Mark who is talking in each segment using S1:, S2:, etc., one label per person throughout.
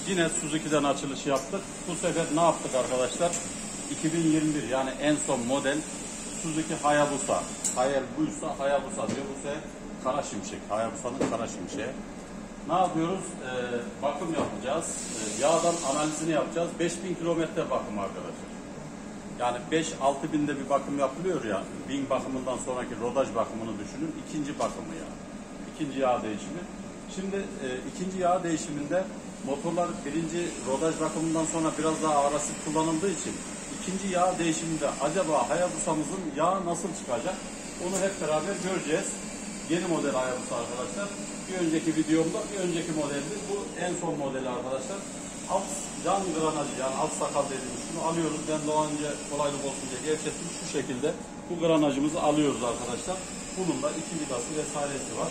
S1: Yine Suzuki'den açılış yaptık. Bu sefer ne yaptık arkadaşlar? 2021 yani en son model Suzuki Hayabusa. Hayal buysa Hayabusa diyor. Bu sefer Kara Şimşek. Hayabusa'nın Kara Şimşek'i. Ne yapıyoruz? Bakım yapacağız. Yağdan analizini yapacağız. 5000 kilometre bakım arkadaşlar. Yani 5-6 binde bir bakım yapılıyor ya. 1000 bakımından sonraki rodaj bakımını düşünün. İkinci bakımı yani. İkinci yağ değişimi. Şimdi ikinci yağ değişiminde motorlar birinci rodaj bakımından sonra biraz daha ağır asit kullanıldığı için ikinci yağ değişiminde acaba Hayabusa'mızın yağı nasıl çıkacak? Onu hep beraber göreceğiz. Yeni model Hayabusa arkadaşlar. Bir önceki videomda bir önceki modeldi. Bu en son modeli arkadaşlar. Alt can granajı yani alt sakal dediğimiz şunu alıyoruz. Ben daha önce kolaylık olsun diye gevşettim. Şu şekilde bu granajımızı alıyoruz arkadaşlar. Bunun da iki vidası vesairesi var.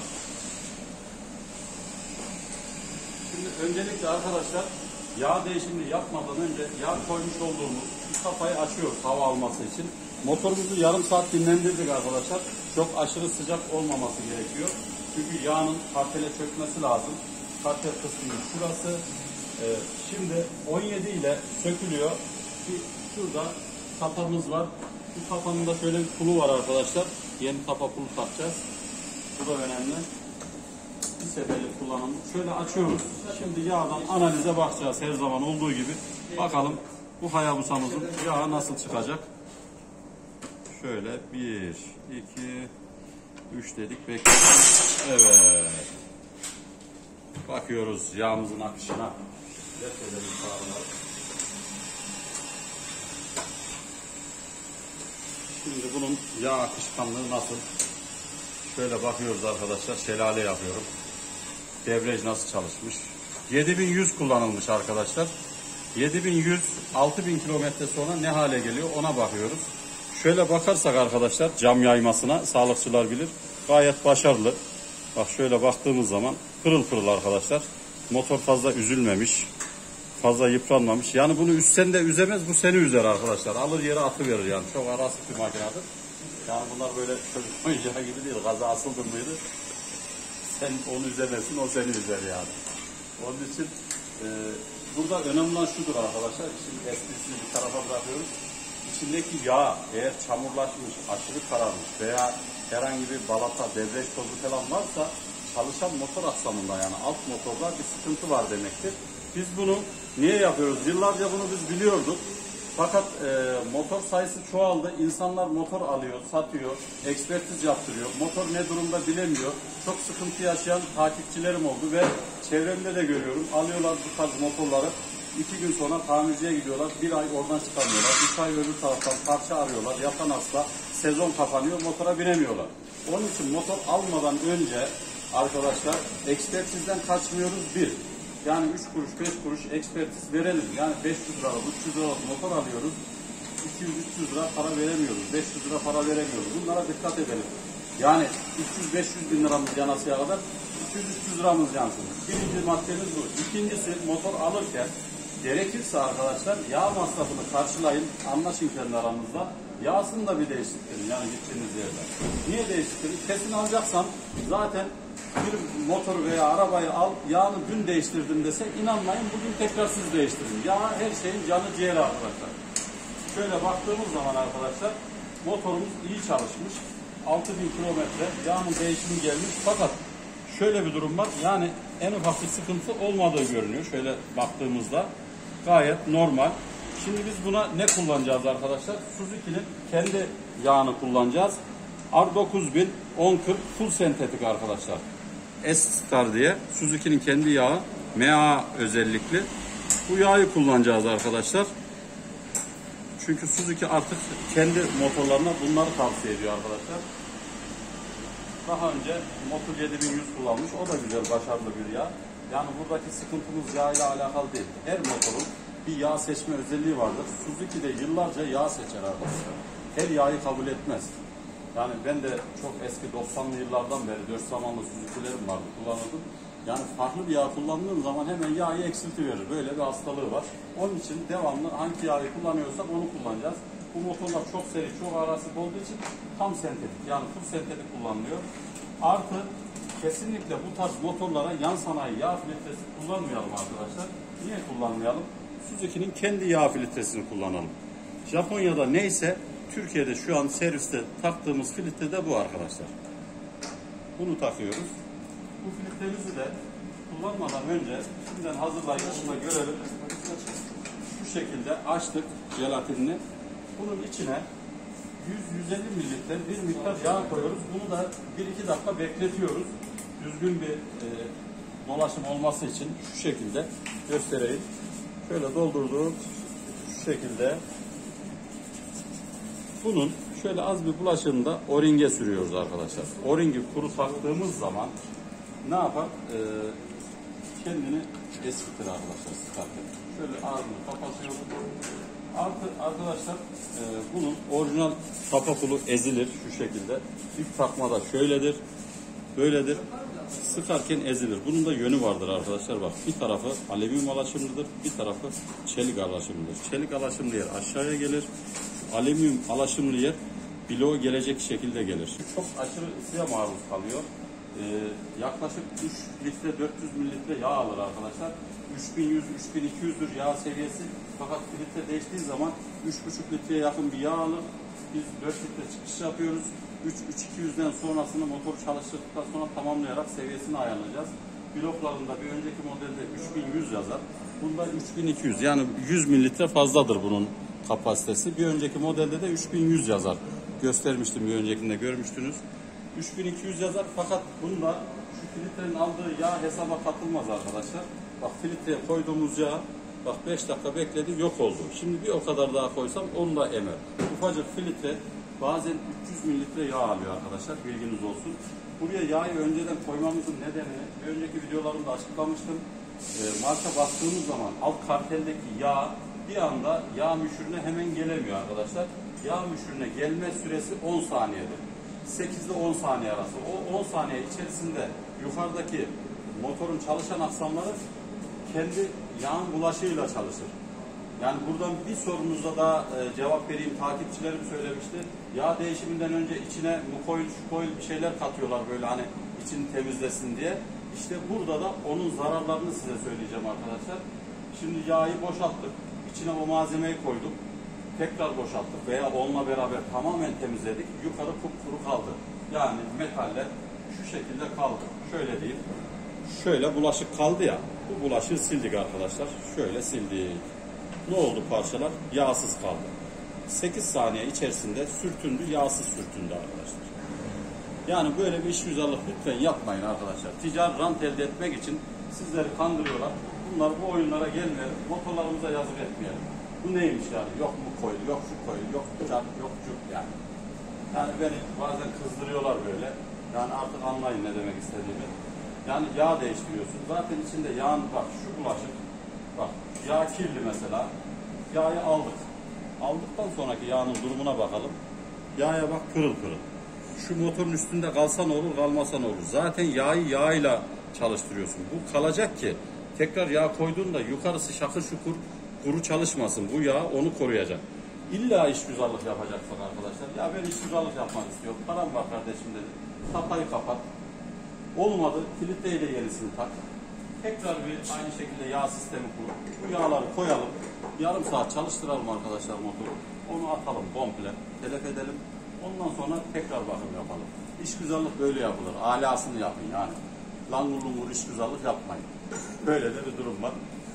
S1: Şimdi öncelikle arkadaşlar yağ değişimini yapmadan önce yağ koymuş olduğumuz şu kafayı açıyoruz hava alması için. Motorumuzu yarım saat dinlendirdik arkadaşlar. Çok aşırı sıcak olmaması gerekiyor. Çünkü yağın kartele çökmesi lazım. Kartel kısmı şurası. Şimdi 17 ile sökülüyor. Şurada tapamız var. Bu tapanın da şöyle bir pulu var arkadaşlar. Yeni tapa pulu takacağız. Bu da önemli. Bir seferlik kullanım. Şöyle açıyoruz. Şimdi yağdan analize bakacağız her zaman olduğu gibi. Bakalım bu Hayabusa'mızın yağı nasıl çıkacak. Şöyle 1, 2, 3 dedik. Bekliyoruz. Evet. Bakıyoruz yağımızın akışına. Şimdi bunun yağ akışkanlığı nasıl? Şöyle bakıyoruz arkadaşlar. Şelale yapıyorum. Debriyaj nasıl çalışmış? 7100 kullanılmış arkadaşlar. 7100 6000 kilometre sonra ne hale geliyor ona bakıyoruz. Şöyle bakarsak arkadaşlar cam yaymasına sağlıkçılar bilir. Gayet başarılı. Bak şöyle baktığımız zaman pırıl pırıl arkadaşlar. Motor fazla üzülmemiş. Fazla yıpranmamış. Yani bunu üzsen de üzemez, bu seni üzer arkadaşlar. Alır yere atıverir yani. Çok arası bir makinedir. Yani bunlar böyle çocuk oyuncağı gibi değil. Gaza asıldın mıydı? Sen onu üzemezsin, o seni üzer yani. Onun için burada önemli olan şudur arkadaşlar. Şimdi esprisini bir tarafa bırakıyoruz. İçindeki yağ eğer çamurlaşmış, aşırı kararmış veya herhangi bir balata, debriyaj tozu falan varsa çalışan motor aksamında yani alt motorda bir sıkıntı var demektir. Biz bunu niye yapıyoruz? Yıllarca bunu biz biliyorduk. Fakat motor sayısı çoğaldı. İnsanlar motor alıyor, satıyor, ekspertiz yaptırıyor. Motor ne durumda bilemiyor. Çok sıkıntı yaşayan takipçilerim oldu ve çevremde de görüyorum. Alıyorlar bu tarz motorları. 2 gün sonra tamirciye gidiyorlar. 1 ay oradan çıkamıyorlar. 3 ay öbür taraftan parça arıyorlar. Yatan hasta. Sezon kapanıyor. Motora binemiyorlar. Onun için motor almadan önce arkadaşlar ekspertizden kaçmıyoruz bir. Yani 3 kuruş 5 kuruş ekspertiz verelim. Yani 500 lira 300 lira motor alıyoruz. 200-300 lira para veremiyoruz. 500 lira para veremiyoruz. Bunlara dikkat edelim. Yani 300-500 bin liramız yanasıya kadar 200-300 liramız yansın. Birinci maddemiz bu. İkincisi motor alırken gerekirse arkadaşlar yağ masrafını karşılayın. Anlaşın kendi aranızda. Yağsını da bir değiştirin yani gittiğiniz yerde. Niye değiştirin? Kesin alacaksan zaten bir motor veya arabayı al, yağını dün değiştirdim dese inanmayın bugün tekrar siz değiştirin. Yağ her şeyin canı ciğeri arkadaşlar. Şöyle baktığımız zaman arkadaşlar motorumuz iyi çalışmış. 6000 kilometre yağın değişimi gelmiş fakat şöyle bir durum var yani en ufak bir sıkıntı olmadığı görünüyor. Şöyle baktığımızda gayet normal. Şimdi biz buna ne kullanacağız arkadaşlar? Suzuki'nin kendi yağını kullanacağız. R9000 1040 full sentetik arkadaşlar. S-Star diye Suzuki'nin kendi yağı MA özellikli. Bu yağı kullanacağız arkadaşlar. Çünkü Suzuki artık kendi motorlarına bunları tavsiye ediyor arkadaşlar. Daha önce Motor 7100 kullanmış. O da güzel, başarılı bir yağ. Yani buradaki sıkıntımız yağ ile alakalı değil. Her motorun bir yağ seçme özelliği vardır. Suzuki de yıllarca yağ seçer arkadaşlar. Her yağı kabul etmez. Yani ben de çok eski 90'lı yıllardan beri 4 zamanlı Suzuki'lerim vardı, kullanırdım. Yani farklı bir yağ kullandığım zaman hemen yağı eksiltiverir. Böyle bir hastalığı var. Onun için devamlı hangi yağı kullanıyorsak onu kullanacağız. Bu motorlar çok seri, çok arası olduğu için tam sentetik. Yani full sentetik kullanılıyor. Artı kesinlikle bu tarz motorlara yan sanayi yağ filtresi kullanmayalım arkadaşlar. Niye kullanmayalım? Suzuki'nin kendi yağ filtresini kullanalım. Japonya'da neyse Türkiye'de şu an serviste taktığımız filtre de bu arkadaşlar. Bunu takıyoruz. Bu filtremizi de kullanmadan önce şimdiden hazırlayışını görelim. Şu şekilde açtık jelatinini. Bunun içine 100-150 mililitre bir miktar yağ koyuyoruz. Bunu da 1-2 dakika bekletiyoruz. Düzgün bir dolaşım olması için şu şekilde göstereyim. Şöyle doldurduk. Şu şekilde. Bunun şöyle az bir bulaşığını da o-ringe sürüyoruz arkadaşlar. O-ringi kuru taktığımız zaman ne yapar? Kendini eskitir arkadaşlar sıkarken. Şöyle ağzını kapatıyoruz. Artı arkadaşlar bunun orijinal tapa pulu ezilir şu şekilde. İlk takmada şöyledir. Böyledir. Sıkarken ezilir. Bunun da yönü vardır arkadaşlar. Bak bir tarafı alüminyum alaşımlıdır. Bir tarafı çelik alaşımlıdır. Çelik alaşımlı yer aşağıya gelir. Alüminyum alaşımlı yer bloğa gelecek şekilde gelir. Çok aşırı ısıya maruz kalıyor. Yaklaşık 3 litre 400 mililitre yağ alır arkadaşlar. 3100-3200'dür yağ seviyesi. Fakat filtre değiştiği zaman 3,5 litreye yakın bir yağ alır. Biz 4 litre çıkış yapıyoruz. 3-200'den sonrasını motor çalıştırdıktan sonra tamamlayarak seviyesini ayarlayacağız. Bloklarında bir önceki modelde 3100 yazar. Bunda 3200, yani 100 mililitre fazladır bunun kapasitesi. Bir önceki modelde de 3100 yazar. Göstermiştim, bir öncekinde görmüştünüz. 3200 yazar fakat bunda şu filtrenin aldığı yağ hesaba katılmaz arkadaşlar. Bak filtreye koyduğumuz yağ bak 5 dakika bekledi, yok oldu. Şimdi bir o kadar daha koysam onu da emer. Ufacık filtre bazen 300 mililitre yağ alıyor arkadaşlar, bilginiz olsun. Buraya yağı önceden koymamızın nedenini bir önceki videolarımda açıklamıştım. Marka bastığımız zaman alt karteldeki yağ bir anda yağ müşürüne hemen gelemiyor arkadaşlar. Yağ müşürüne gelme süresi 10 saniyedir. 8 ile 10 saniye arası. O 10 saniye içerisinde yukarıdaki motorun çalışan aksamları kendi yağın bulaşığıyla çalışır. Yani buradan bir sorumuza da cevap vereyim. Takipçilerim söylemişti. Yağ değişiminden önce içine mukoil, şukoil bir şeyler katıyorlar böyle hani içini temizlesin diye. İşte burada da onun zararlarını size söyleyeceğim arkadaşlar. Şimdi yağı boşalttık. İçine o malzemeyi koyduk. Tekrar boşalttık veya onunla beraber tamamen temizledik. Yukarı kupkuru kaldı. Yani metaller şu şekilde kaldı. Şöyle diyeyim. Şöyle bulaşık kaldı ya. Bu bulaşığı sildik arkadaşlar. Şöyle sildik. Ne oldu parçalar? Yağsız kaldı. 8 saniye içerisinde sürtündü, yağsız sürtündü arkadaşlar. Yani böyle bir işgüzarlık lütfen yapmayın arkadaşlar. Ticari rant elde etmek için sizleri kandırıyorlar. Bunlar bu oyunlara gelmeyelim. Motorlarımıza yazık etmeyelim. Bu neymiş yani? Yok mu koydu, yok şu koydu, yok çarp, yok çuk yani. Yani beni bazen kızdırıyorlar böyle. Yani artık anlayın ne demek istediğimi. Yani yağ değiştiriyorsun. Zaten içinde yağın bak şu bulaşık. Bak yağ kirli mesela. Yağı aldık. Aldıktan sonraki yağın durumuna bakalım. Yağa bak pırıl pırıl. Şu motorun üstünde kalsa ne olur, kalmasa ne olur. Zaten yağı yağıyla çalıştırıyorsun. Bu kalacak ki tekrar yağ koyduğunda yukarısı şakır şukur kuru çalışmasın. Bu yağ onu koruyacak. İlla işgüzarlık yapacaksak arkadaşlar. Ya ben işgüzarlık yapmak istiyorum. Param var kardeşim dedi. Tapayı kapat. Olmadı. Filtreyle yenisini tak. Tekrar bir aynı şekilde yağ sistemi kurup bu yağları koyalım. Yarım saat çalıştıralım arkadaşlar motoru. Onu atalım komple. Telef edelim. Ondan sonra tekrar bakım yapalım. İşgüzarlık böyle yapılır. Alasını yapın yani. Langur lungur işgüzarlık yapmayın. Böyle de bir durum var.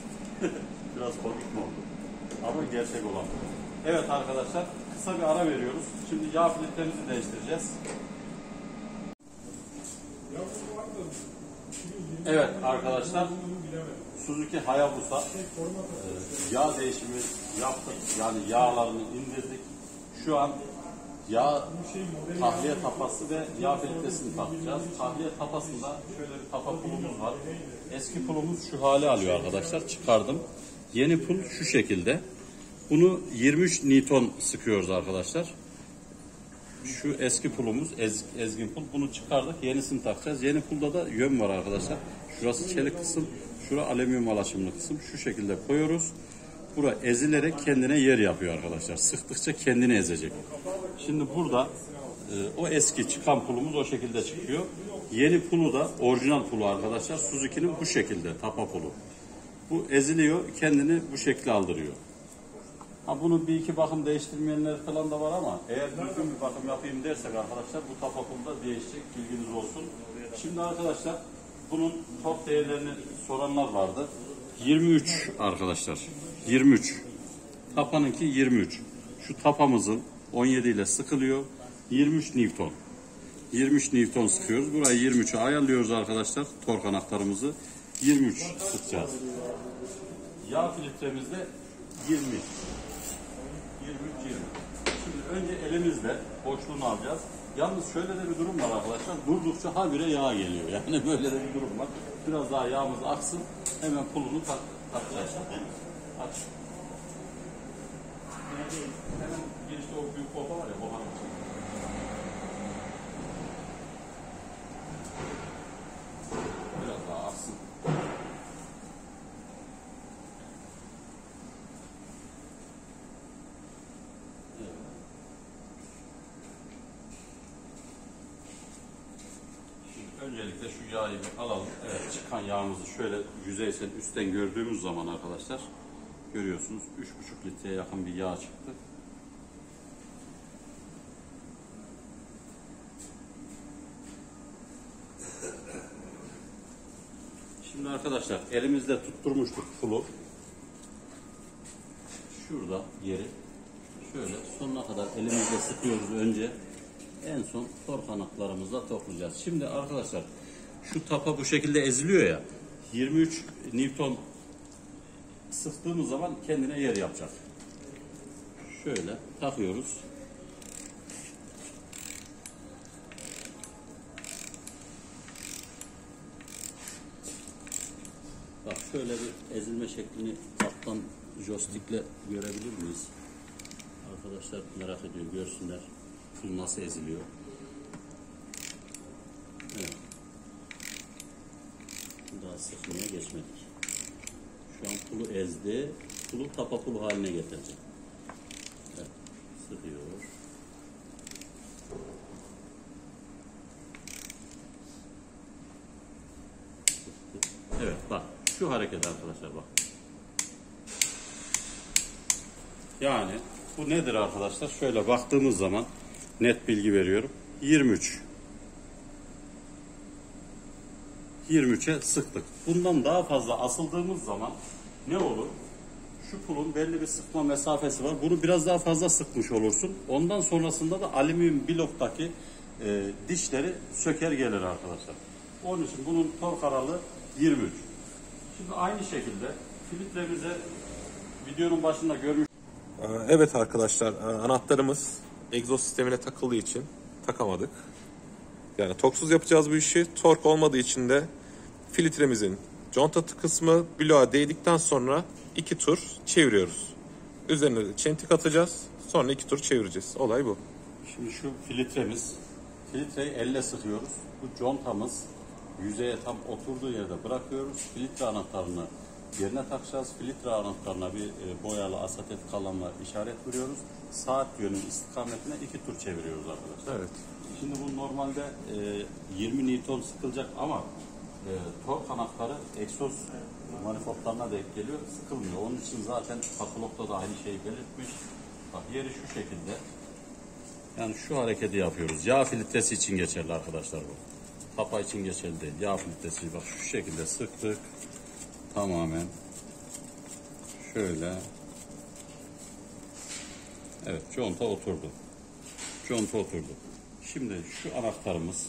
S1: Biraz komik mi oldu? Ama gerçek olan. Evet arkadaşlar, kısa bir ara veriyoruz. Şimdi yağ filtremizi değiştireceğiz. Evet arkadaşlar, Suzuki Hayabusa yağ değişimi yaptık. Yani yağlarını indirdik. Şu an yağ tahliye tapası ve yağ filtresini takacağız. Tahliye tapasında şöyle bir tapa pulumuz var. Eski pulumuz şu hale alıyor arkadaşlar. Çıkardım. Yeni pul şu şekilde. Bunu 23 Newton sıkıyoruz arkadaşlar. Şu eski pulumuz, ezgin pul. Bunu çıkardık. Yenisini takacağız. Yeni pulda da yön var arkadaşlar. Şurası çelik kısım. Şura alüminyum alaşımlı kısım. Şu şekilde koyuyoruz. Bura ezilerek kendine yer yapıyor arkadaşlar. Sıktıkça kendini ezecek. Şimdi burada O eski çıkan pulumuz o şekilde çıkıyor. Yeni pulu da orijinal pulu arkadaşlar. Suzuki'nin bu şekilde tapa pulu. Bu eziliyor, kendini bu şekle aldırıyor. Ha, bunun bir iki bakım değiştirmeyenler falan da var ama eğer düzgün bir bakım yapayım dersek arkadaşlar bu tapa pulu da değişecek, bilginiz olsun. Şimdi arkadaşlar bunun top değerlerini soranlar vardı. 23 arkadaşlar. 23. Tapanınki 23. Şu tapamızın 17 ile sıkılıyor. 23 Newton. 23 Newton sıkıyoruz. Burayı 23'e ayarlıyoruz arkadaşlar. Tork anahtarımızı 23 sıkacağız. Yağ filtremizde 20. 23 20. Şimdi önce elimizle boşluğunu alacağız. Yalnız şöyle de bir durum var arkadaşlar. Durdukça habire yağ geliyor. Yani böyle de bir durum var. Biraz daha yağımız aksın. Hemen pulunu takacağız. Aç. Hemen girişte o büyük pompa var ya, buharın için. Biraz daha aksın. Evet. Şimdi öncelikle şu yağı bir alalım. Evet, çıkan yağımızı şöyle yüzeysel üstten gördüğümüz zaman arkadaşlar görüyorsunuz 3,5 litreye yakın bir yağ çıktı. Şimdi arkadaşlar elimizde tutturmuştuk pulu. Şurada yeri şöyle sonuna kadar elimizle sıkıyoruz önce. En son tork anahtarlarımızla toplayacağız. Şimdi arkadaşlar şu tapa bu şekilde eziliyor ya. 23 Newton sıktığımız zaman kendine yer yapacak. Şöyle takıyoruz. Bak şöyle bir ezilme şeklini alttan joystickle görebilir miyiz? Arkadaşlar merak ediyor, görsünler. Pul nasıl eziliyor. Evet. Daha sıkmaya geçmedik. Şu an pulu ezdi. Pulu tapa pulu haline getirecek. Evet. Sıkıyor. Evet bak. Şu hareket arkadaşlar bak. Yani bu nedir arkadaşlar? Şöyle baktığımız zaman net bilgi veriyorum. 23. 23'e sıktık. Bundan daha fazla asıldığımız zaman ne olur? Şu pulun belli bir sıkma mesafesi var. Bunu biraz daha fazla sıkmış olursun. Ondan sonrasında da alüminyum bloktaki dişleri söker gelir arkadaşlar. Onun için bunun tork aralığı 23. Şimdi aynı şekilde filtremize videonun başında görmüş.
S2: Evet arkadaşlar, anahtarımız egzoz sistemine takıldığı için takamadık. Yani torksuz yapacağız bu işi. Tork olmadığı için de filtremizin conta kısmı bloğa değdikten sonra 2 tur çeviriyoruz. Üzerine de çentik atacağız. Sonra 2 tur çevireceğiz. Olay bu.
S1: Şimdi şu filtremiz. Filtreyi elle sıkıyoruz. Bu contamız yüzeye tam oturduğu yerde bırakıyoruz. Filtre anahtarını yerine takacağız. Filtre anahtarına bir boyalı asetet kalanla işaret vuruyoruz. Saat yönü istikametine 2 tur çeviriyoruz arkadaşlar.
S2: Evet.
S1: Şimdi bu normalde 20 Newton sıkılacak ama tork anahtarı egzoz manifoldlarına denk geliyor. Sıkılmıyor. Onun için zaten patologda da aynı şeyi belirtmiş. Bak yeri şu şekilde. Yani şu hareketi yapıyoruz. Yağ filtresi için geçerli arkadaşlar bu. Tapa için geçerli değil. Yağ filtresi bak şu şekilde sıktık. Tamamen. Şöyle. Evet, conta oturdu. Conta oturdu. Şimdi şu anahtarımız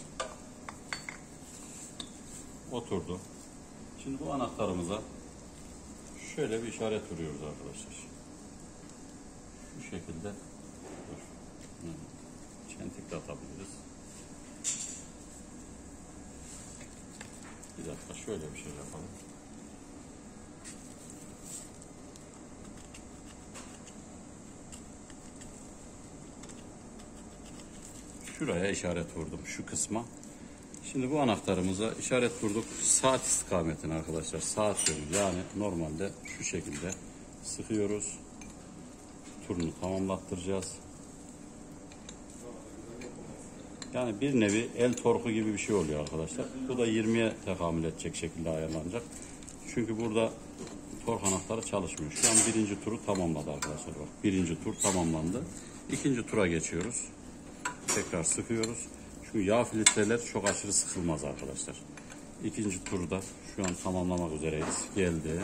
S1: oturdu. Şimdi bu anahtarımıza şöyle bir işaret vuruyoruz arkadaşlar. Şu şekilde. Çentik de atabiliriz. Bir dakika şöyle bir şey yapalım. Şuraya işaret vurdum, şu kısma. Şimdi bu anahtarımıza işaret vurduk. Saat istikametine arkadaşlar. Saat yönü. Yani normalde şu şekilde sıkıyoruz. Turunu tamamlattıracağız. Yani bir nevi el torku gibi bir şey oluyor arkadaşlar. Bu da 20'ye tekamül edecek şekilde ayarlanacak. Çünkü burada tork anahtarı çalışmıyor. Şu an birinci turu tamamladı arkadaşlar. Bak, birinci tur tamamlandı. İkinci tura geçiyoruz. Tekrar sıkıyoruz. Şu yağ filtreler çok aşırı sıkılmaz arkadaşlar. İkinci turda şu an tamamlamak üzereyiz. Geldi.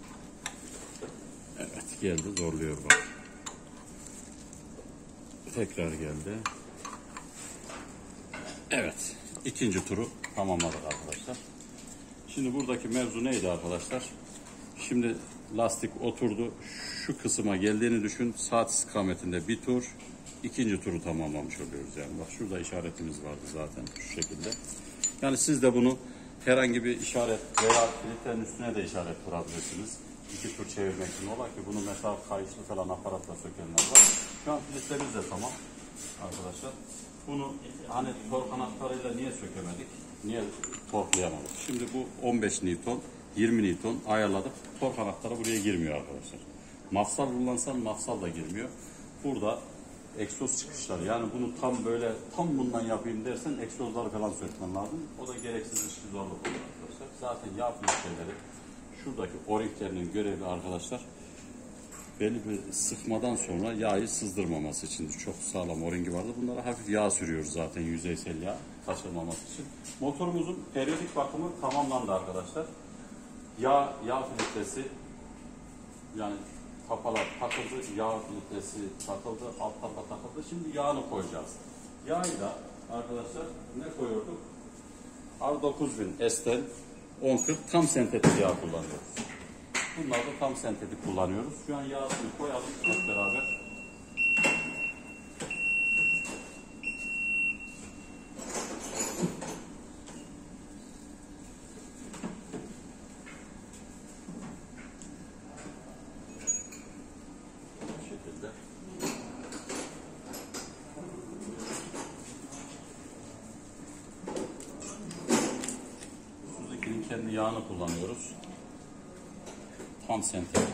S1: Evet geldi, zorluyor bak. Tekrar geldi. Evet. İkinci turu tamamladık arkadaşlar. Şimdi buradaki mevzu neydi arkadaşlar? Şimdi lastik oturdu. Şu kısma geldiğini düşün. Saat istikametinde bir tur. İkinci turu tamamlamış oluyoruz yani. Bak şurada işaretimiz vardı zaten şu şekilde. Yani siz de bunu herhangi bir işaret veya filtrenin üstüne de işaret kurabilirsiniz. İki tur çevirmek için. Ola ki bunu mesela kayışlı falan aparatla sökenler var. Şu an filtremiz de tamam arkadaşlar. Bunu hani tork anahtarıyla niye sökemedik? Niye torklayamadık? Şimdi bu 15 Newton, 20 Newton ayarladık. Tork anahtarı buraya girmiyor arkadaşlar. Mafsal kullansan mafsal da girmiyor. Burada egzoz çıkışları, yani bunu tam bundan yapayım dersen egzozları falan sökmen lazım. O da gereksiz bir zorluk olur arkadaşlar. Zaten yağ filtreleri şuradaki o-ringlerinin görevi arkadaşlar belli bir sıkmadan sonra yağı sızdırmaması için çok sağlam o-ringi vardı. Bunlara hafif yağ sürüyoruz zaten, yüzeysel yağ kaçırmaması için. Motorumuzun periyodik bakımı tamamlandı arkadaşlar. Yağ filtresi yani kapalar takıldı, yağ filtresi takıldı, alt tapa takıldı. Şimdi yağını koyacağız. Yağı da arkadaşlar ne koyuyorduk? R9000 S'ten 1040 tam sentetik yağ kullanıyoruz. Bunlar da tam sentetik kullanıyoruz. Şu an yağını koyalım hep beraber. Bu şekilde. Suzuki'nin kendi yağını kullanıyoruz. Tam sentetik.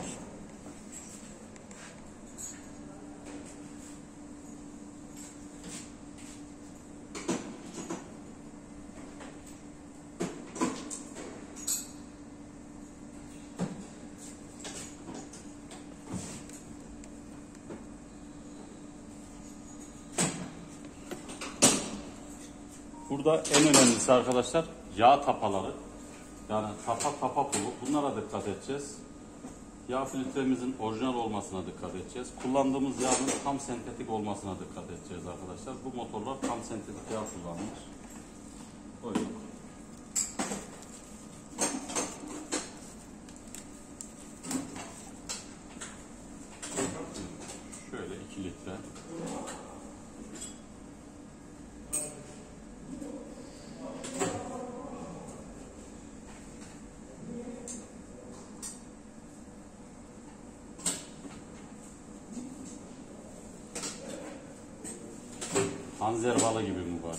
S1: Burada en önemlisi arkadaşlar yağ tapaları. Yani tapa pulu. Bunlara dikkat edeceğiz. Yağ filtremizin orijinal olmasına dikkat edeceğiz. Kullandığımız yağın tam sentetik olmasına dikkat edeceğiz arkadaşlar. Bu motorlar tam sentetik yağ kullanmış. Koyduk. Şöyle 2 litre. Panzer balı gibi mübarek.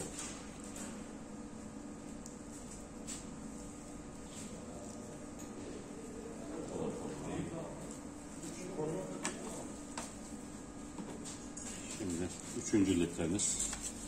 S1: Şimdi 3. litremiz.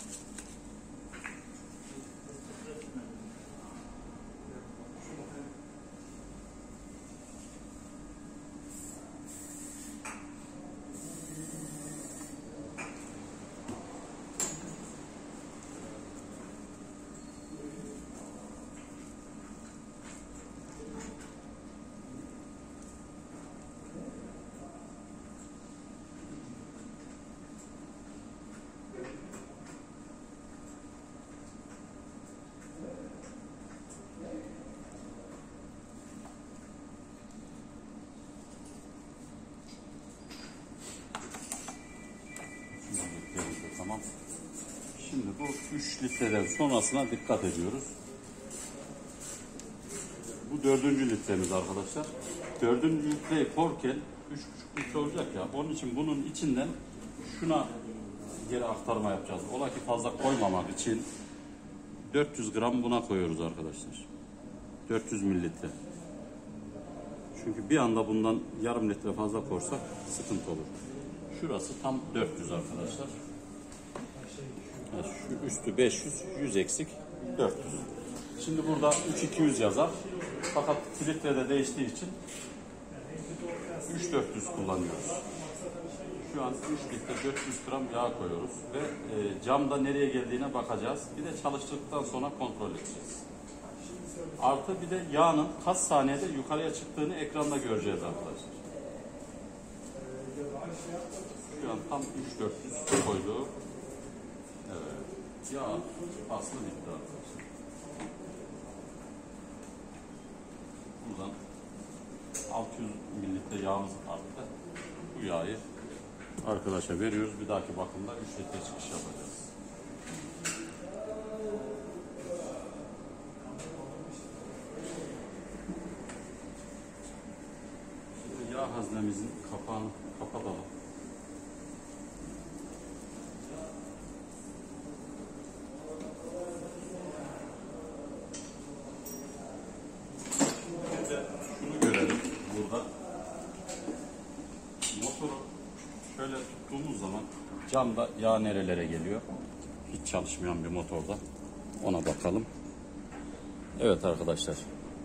S1: Tamam. Şimdi bu 3 litreden sonrasına dikkat ediyoruz. Bu 4. litremiz arkadaşlar. 4. litreyi korken 3,5 litre olacak ya. Onun için bunun içinden şuna geri aktarma yapacağız. Ola ki fazla koymamak için 400 gram buna koyuyoruz arkadaşlar. 400 mililitre. Çünkü bir anda bundan yarım litre fazla korsak sıkıntı olur. Şurası tam 400 arkadaşlar. Evet, şu üstü 500, 100 eksik 400. Şimdi burada 3200 yazar. Fakat filtrede değiştiği için 3400 kullanıyoruz. Şu an 3 litre 400 gram yağ koyuyoruz ve camda nereye geldiğine bakacağız. Bir de çalıştırdıktan sonra kontrol edeceğiz. Artı bir de yağın kaç saniyede yukarıya çıktığını ekranda göreceğiz arkadaşlar. Şu an tam 3400 koyduk. Evet. Yağ aslı bitti arkadaşlar. Buradan 600 mililitre yağımız arttı. Bu yağı arkadaşa veriyoruz. Bir dahaki bakımda 3 litre çıkış yapacağız. Şimdi yağ haznemizin kapağını kapatalım. Şunu görelim burada. Motoru şöyle tuttuğumuz zaman camda yağ nerelere geliyor? Hiç çalışmayan bir motorda. Ona bakalım. Evet arkadaşlar.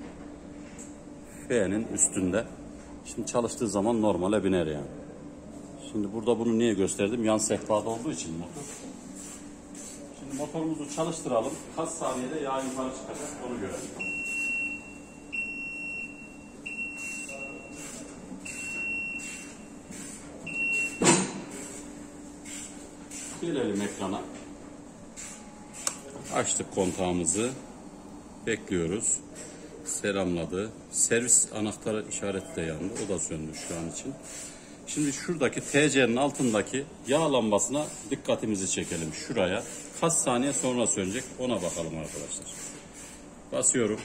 S1: F'nin üstünde. Şimdi çalıştığı zaman normale biner yani. Şimdi burada bunu niye gösterdim? Yan sehpada olduğu için motor. Şimdi motorumuzu çalıştıralım. Kaç saniyede yağ yukarı çıkacak onu görelim. Gelelim ekrana. Açtık kontağımızı. Bekliyoruz. Selamladı. Servis anahtarı işareti de yandı. O da söndü şu an için. Şimdi şuradaki TC'nin altındaki yağ lambasına dikkatimizi çekelim. Şuraya. Kaç saniye sonra sönecek ona bakalım arkadaşlar. Basıyorum.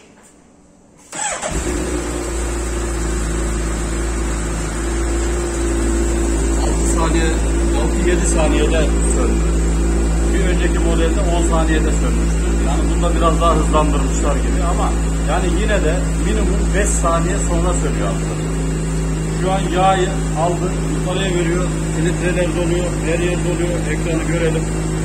S1: 6-7 saniyede söndü. Bir önceki modelde 10 saniyede sönmüştü. Yani bunda biraz daha hızlandırmışlar gibi ama yani yine de minimum 5 saniye sonra sönüyor aslında. Şu an yağı aldı, yukarıya veriyor, filtreler doluyor, her yer doluyor, ekranı görelim.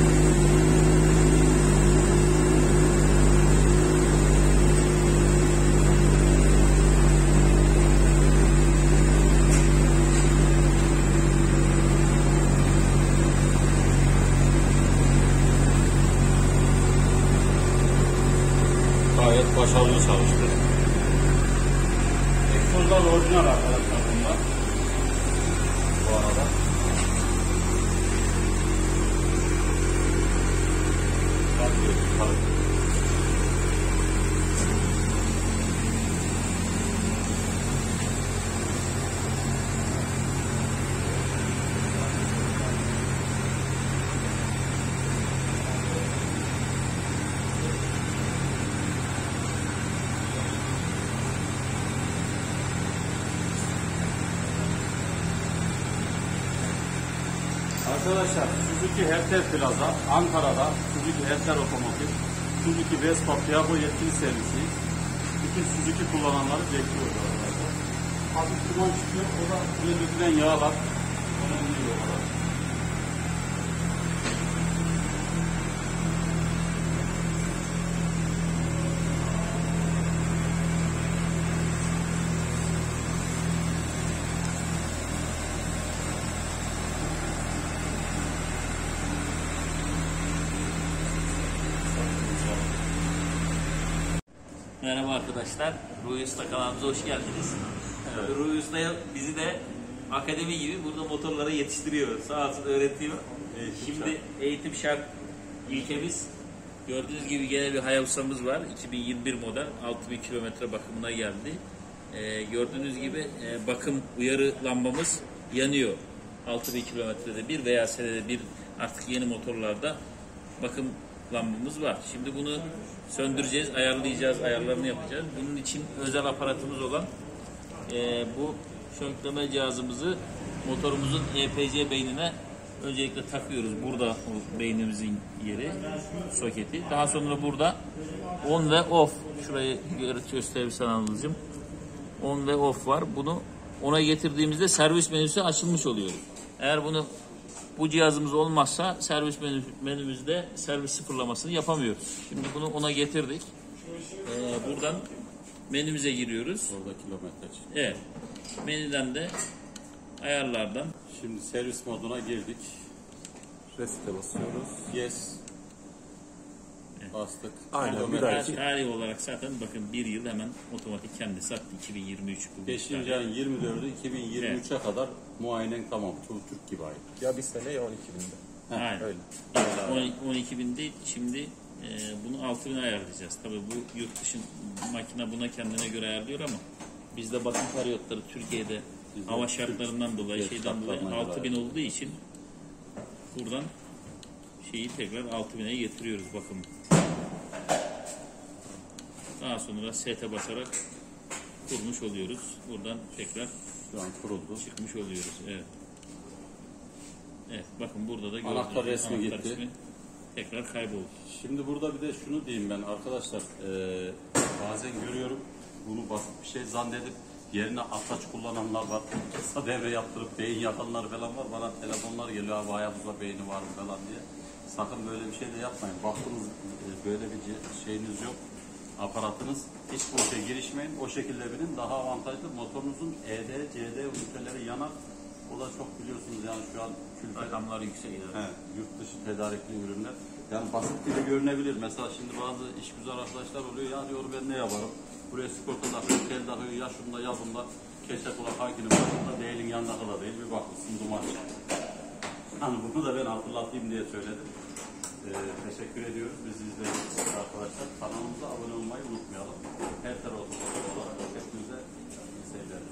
S1: Gayet başarılı çalıştı. Egzozlar orijinal arkadaşlar bunlar. Bu arada. Arkadaşlar Suzuki Herter Plaza, Ankara'da Suzuki Herter Otomotiv, Suzuki Vespa Piaggio yetkili servisi. Bütün Suzuki kullananları bekliyoruz arkadaşlar. Hafif duman çıkıyor, o da buraya dökülen yağlar. Önemli değil olarak.
S3: Merhaba arkadaşlar, Ruhi Usta kanalımıza hoş geldiniz. Evet. Ruhi Usta bizi de akademi gibi burada motorlara yetiştiriyor, sağ olsun öğretiyor. Şimdi eğitim şart ilkemiz. Gördüğünüz gibi gene bir Hayabusa'mız var, 2021 model, 6000 kilometre bakımına geldi. Gördüğünüz gibi bakım uyarı lambamız yanıyor. 6000 kilometrede bir veya senede bir artık yeni motorlarda bakım lambamız var. Şimdi bunu söndüreceğiz, ayarlayacağız, ayarlarını yapacağız. Bunun için özel aparatımız olan bu şönkleme cihazımızı motorumuzun EPC beynine öncelikle takıyoruz. Burada o beynimizin yeri, soketi. Daha sonra burada on ve off. Şurayı gösterirsen anlayacağım. On ve off var. Bunu ona getirdiğimizde servis menüsü açılmış oluyor. Eğer bunu Bu cihazımız olmazsa servis menümüzde servis sıfırlamasını yapamıyoruz. Şimdi bunu ona getirdik. Buradan menümüze giriyoruz.
S1: Orada kilometre çıktı.
S3: Evet. Menüden de ayarlardan
S1: Şimdi servis moduna girdik.
S2: Reset'e basıyoruz.
S1: Yes. Bastık.
S2: Aynen,
S1: Kilometre-
S2: bir dahaki-
S3: tarih olarak zaten bakın bir yıl hemen otomatik kendisi attı. 2023 bu.
S1: 5. ayın 24'ü 2023'e kadar muayenen tamam. Türk gibi ait.
S2: Ya bir sene ya 12.000'de.
S3: Aynen.
S2: Öyle.
S3: 12.000 değil. Şimdi bunu 6.000'e ayarlayacağız. Tabii bu yurt dışı makine buna kendine göre ayarlıyor ama bizde bakım periyotları Türkiye'de
S1: Bizde
S3: hava şartlarından dolayı
S1: Türk
S3: şeyden dolayı
S1: şartlarına göre
S3: 6.000 olduğu için buradan şeyi tekrar 6.000'e getiriyoruz bakımı. Daha sonra sete basarak kurmuş oluyoruz. Buradan tekrar
S1: Şu an kuruldu.
S3: çıkmış oluyoruz. Evet. Evet bakın burada da gördüğünüz
S1: Anahtar resmi
S3: anahtar
S1: gitti.
S3: resmi tekrar kayboldu.
S1: Şimdi burada bir de şunu diyeyim ben arkadaşlar. Bazen görüyorum bunu basit bir şey zannedip yerine ataç kullananlar var. Kısa devre yaptırıp beyin yakanlar falan var. Bana telefonlar geliyor abi Hayabusa beyni var mı falan diye. Sakın böyle bir şey de yapmayın. Baktınız böyle bir şeyiniz yok. Aparatınız hiç bu işe girişmeyin. O şekilde binin. Daha avantajlı. Motorunuzun ED, CD üniteleri yanar. O da çok biliyorsunuz yani şu an
S3: Rakamlar yüksek.
S1: Evet, yurt dışı tedarikli ürünler. Yani basit gibi görünebilir. Mesela şimdi bazı işgüzar arkadaşlar oluyor. Ya diyor ben ne yaparım? Buraya sigorta takıyor, tel takıyor. Ya şunda ya bunda. Keşke kulak hakinin başında değilin yanına kadar değil. Bir bakmışsın duman çıktı. Yani bunu da ben hatırlatayım diye söyledim. Teşekkür ediyoruz. Bizi izlediğiniz için arkadaşlar. Kanalımıza abone olmayı unutmayalım. Her tarafı olarak hepinize iyi seyirler.